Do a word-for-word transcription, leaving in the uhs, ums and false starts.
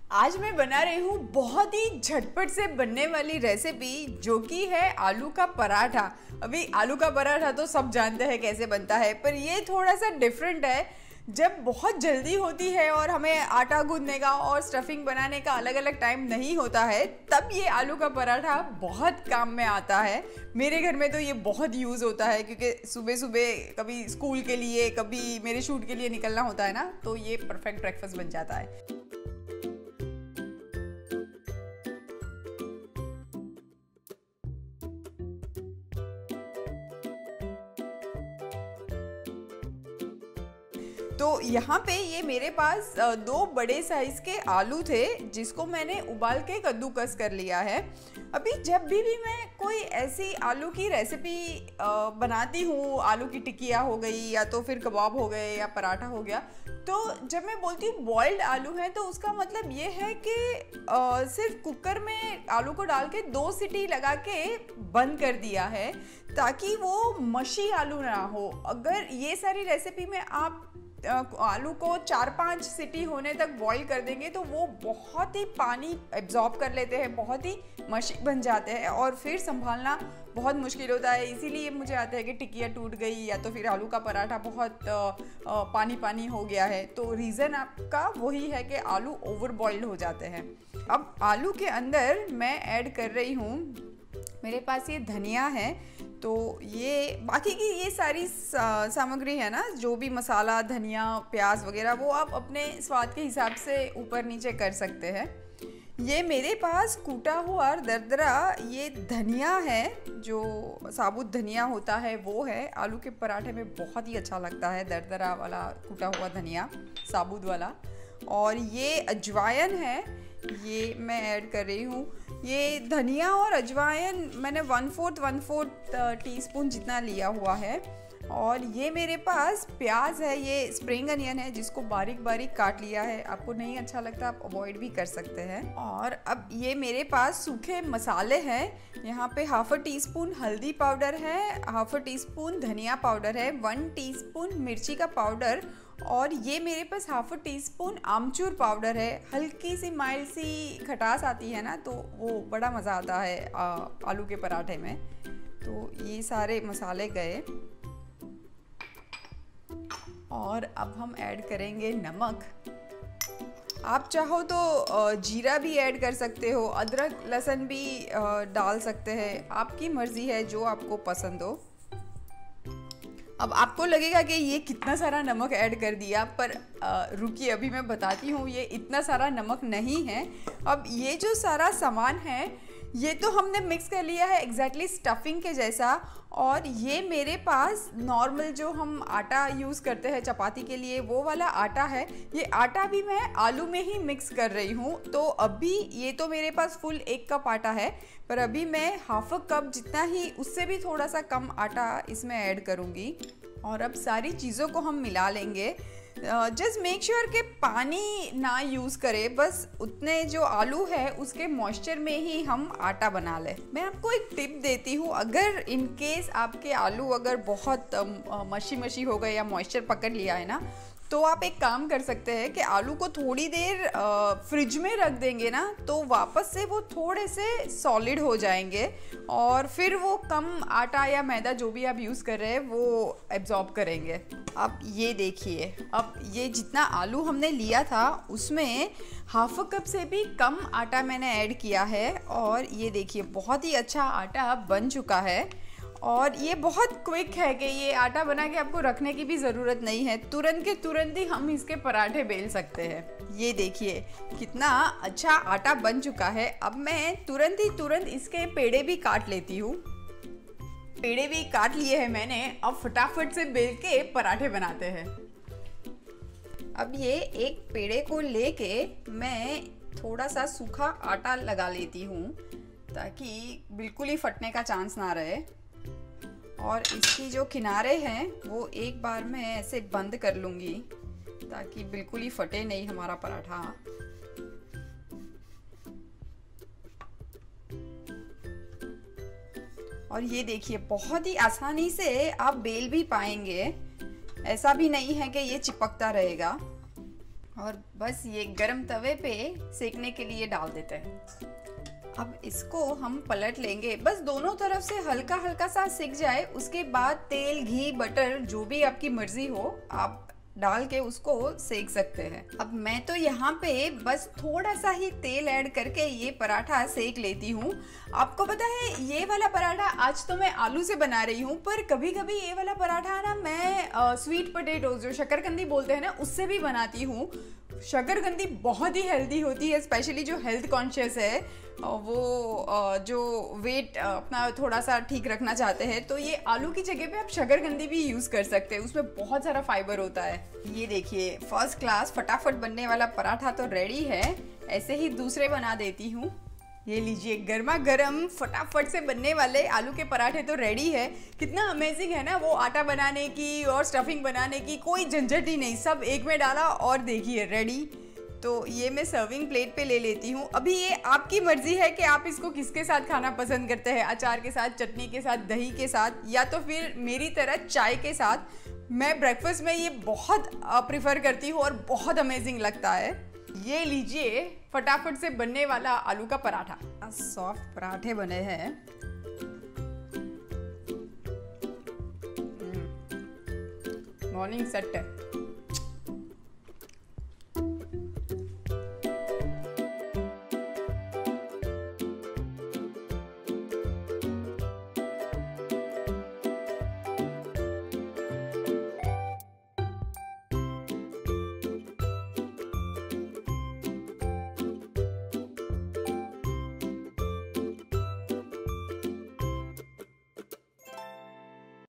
आज मैं बना रही हूँ बहुत ही झटपट से बनने वाली रेसिपी जो कि है आलू का पराठा। अभी आलू का पराठा तो सब जानते हैं कैसे बनता है, पर ये थोड़ा सा डिफरेंट है। जब बहुत जल्दी होती है और हमें आटा गूंदने का और स्टफिंग बनाने का अलग अलग टाइम नहीं होता है, तब ये आलू का पराठा बहुत काम में आता है। मेरे घर में तो ये बहुत यूज़ होता है क्योंकि सुबह सुबह कभी स्कूल के लिए, कभी मेरे शूट के लिए निकलना होता है ना, तो ये परफेक्ट ब्रेकफास्ट बन जाता है। तो यहाँ पे ये मेरे पास दो बड़े साइज़ के आलू थे जिसको मैंने उबाल के कद्दूकस कर लिया है। अभी जब भी भी मैं कोई ऐसी आलू की रेसिपी बनाती हूँ, आलू की टिकिया हो गई या तो फिर कबाब हो गए या पराठा हो गया, तो जब मैं बोलती हूँ बॉइल्ड आलू है तो उसका मतलब ये है कि सिर्फ कुकर में आलू को डाल के दो सीटी लगा के बंद कर दिया है ताकि वो मशी आलू ना हो। अगर ये सारी रेसिपी में आप आलू को चार पांच सीटी होने तक बॉईल कर देंगे तो वो बहुत ही पानी एब्जॉर्ब कर लेते हैं, बहुत ही मशी बन जाते हैं और फिर संभालना बहुत मुश्किल होता है। इसीलिए मुझे आता है कि टिकिया टूट गई या तो फिर आलू का पराठा बहुत आ, आ, पानी पानी हो गया है। तो रीज़न आपका वही है कि आलू ओवर बॉइल्ड हो जाते हैं। अब आलू के अंदर मैं ऐड कर रही हूँ, मेरे पास ये धनिया है, तो ये बाकी की ये सारी सामग्री है ना, जो भी मसाला, धनिया, प्याज वगैरह, वो आप अपने स्वाद के हिसाब से ऊपर नीचे कर सकते हैं। ये मेरे पास कूटा हुआ और दरदरा ये धनिया है, जो साबुत धनिया होता है वो है। आलू के पराठे में बहुत ही अच्छा लगता है दरदरा वाला कूटा हुआ धनिया, साबुत वाला। और ये अजवाइन है, ये मैं ऐड कर रही हूँ। ये धनिया और अजवाइन मैंने one fourth one fourth teaspoon जितना लिया हुआ है। और ये मेरे पास प्याज है, ये स्प्रिंग अनियन है जिसको बारीक बारीक काट लिया है। आपको नहीं अच्छा लगता आप अवॉइड भी कर सकते हैं। और अब ये मेरे पास सूखे मसाले हैं। यहाँ पे हाफ अ टी स्पून हल्दी पाउडर है, हाफ अ टी स्पून धनिया पाउडर है, वन टीस्पून मिर्ची का पाउडर, और ये मेरे पास हाफ अ टी स्पून आमचूर पाउडर है। हल्की सी माइल्ड सी खटास आती है ना, तो वो बड़ा मज़ा आता है आ, आलू के पराठे में। तो ये सारे मसाले गए और अब हम ऐड करेंगे नमक। आप चाहो तो जीरा भी ऐड कर सकते हो, अदरक लहसुन भी डाल सकते हैं, आपकी मर्ज़ी है जो आपको पसंद हो। अब आपको लगेगा कि ये कितना सारा नमक ऐड कर दिया, पर रुकिए अभी मैं बताती हूँ, ये इतना सारा नमक नहीं है। अब ये जो सारा सामान है ये तो हमने मिक्स कर लिया है एग्जैक्टली स्टफिंग के जैसा। और ये मेरे पास नॉर्मल जो हम आटा यूज़ करते हैं चपाती के लिए, वो वाला आटा है। ये आटा भी मैं आलू में ही मिक्स कर रही हूँ। तो अभी ये तो मेरे पास फुल एक कप आटा है, पर अभी मैं हाफ अ कप जितना ही, उससे भी थोड़ा सा कम आटा इसमें ऐड करूँगी। और अब सारी चीज़ों को हम मिला लेंगे। जस्ट मेक श्योर कि पानी ना यूज़ करें, बस उतने जो आलू है उसके मॉइस्चर में ही हम आटा बना लें। मैं आपको एक टिप देती हूँ, अगर इन केस आपके आलू अगर बहुत मशी मशी हो गए या मॉइस्चर पकड़ लिया है ना, तो आप एक काम कर सकते हैं कि आलू को थोड़ी देर फ्रिज में रख देंगे ना, तो वापस से वो थोड़े से सॉलिड हो जाएंगे और फिर वो कम आटा या मैदा जो भी आप यूज़ कर रहे हैं वो एब्जॉर्ब करेंगे। अब ये देखिए, अब ये जितना आलू हमने लिया था उसमें हाफ कप से भी कम आटा मैंने ऐड किया है। और ये देखिए बहुत ही अच्छा आटा बन चुका है। और ये बहुत क्विक है कि ये आटा बना के आपको रखने की भी ज़रूरत नहीं है, तुरंत के तुरंत ही हम इसके पराठे बेल सकते हैं। ये देखिए कितना अच्छा आटा बन चुका है। अब मैं तुरंत ही तुरंत इसके पेड़े भी काट लेती हूँ। पेड़े भी काट लिए हैं मैंने, अब फटाफट से बेल के पराठे बनाते हैं। अब ये एक पेड़े को लेके मैं थोड़ा सा सूखा आटा लगा लेती हूँ ताकि बिल्कुल ही फटने का चांस ना रहे। और इसकी जो किनारे हैं वो एक बार मैं ऐसे बंद कर लूँगी ताकि बिल्कुल ही फटे नहीं हमारा पराठा। और ये देखिए बहुत ही आसानी से आप बेल भी पाएंगे, ऐसा भी नहीं है कि ये चिपकता रहेगा। और बस ये गरम तवे पे सेकने के लिए डाल देते हैं। अब इसको हम पलट लेंगे, बस दोनों तरफ से हल्का हल्का सा सिक जाए। उसके बाद तेल, घी, बटर जो भी आपकी मर्जी हो आप डाल के उसको सेक सकते हैं। अब मैं तो यहाँ पे बस थोड़ा सा ही तेल ऐड करके ये पराठा सेक लेती हूँ। आपको पता है ये वाला पराठा आज तो मैं आलू से बना रही हूँ, पर कभी कभी ये वाला पराठा ना मैं आ, स्वीट पोटैटो जो शकरकंदी बोलते हैं ना उससे भी बनाती हूँ। शकरकंदी बहुत ही हेल्दी होती है, स्पेशली जो हेल्थ कॉन्शियस है, वो जो वेट अपना थोड़ा सा ठीक रखना चाहते हैं, तो ये आलू की जगह पे आप शकरकंदी भी यूज़ कर सकते हैं। उसमें बहुत सारा फाइबर होता है। ये देखिए फर्स्ट क्लास फटाफट बनने वाला पराठा तो रेडी है। ऐसे ही दूसरे बना देती हूँ। ये लीजिए गर्मा गर्म फटाफट से बनने वाले आलू के पराठे तो रेडी है। कितना अमेजिंग है ना, वो आटा बनाने की और स्टफिंग बनाने की कोई झंझट ही नहीं, सब एक में डाला और देखिए रेडी। तो ये मैं सर्विंग प्लेट पे ले लेती हूँ। अभी ये आपकी मर्जी है कि आप इसको किसके साथ खाना पसंद करते हैं, अचार के साथ, चटनी के साथ, दही के साथ, या तो फिर मेरी तरह चाय के साथ। मैं ब्रेकफास्ट में ये बहुत प्रिफर करती हूँ और बहुत अमेजिंग लगता है। ये लीजिए फटाफट से बनने वाला आलू का पराठा। सॉफ्ट पराठे बने हैं। मॉर्निंग सेट है।